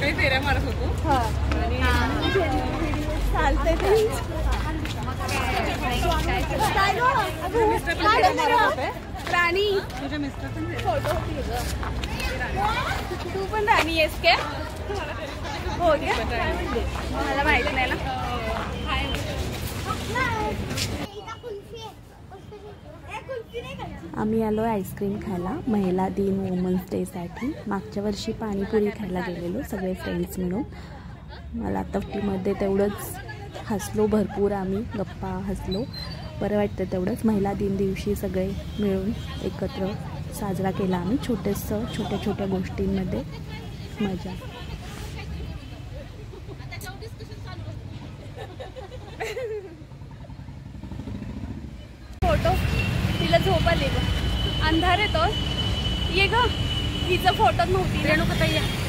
सगळे फेऱ्या मारत होतो. चालते ते राणी. तुझे मिस्टर पण फोटो तू पण राणी आहेस काय? हो क्या? मला माहिती नाही ना. आम्ही आलो आईस्क्रीम खायला महिला दिन वुमन्स डेसाठी. मागच्या वर्षी पाणीपुरी खायला गेलेलो सगळे फ्रेंड्स मिळून. मला तफ्तीमध्ये तेवढंच हसलो भरपूर, आम्ही गप्पा हसलो, बरं वाटतं तेवढंच. महिला दिन दिवशी सगळे मिळून एकत्र साजरा केला आम्ही. छोट्या छोट्या गोष्टींमध्ये मजा. फोटो तिला झोप आली ग, अंधार येतो. ये ग, हिचा फोटोच नव्हती. रेणुका ताई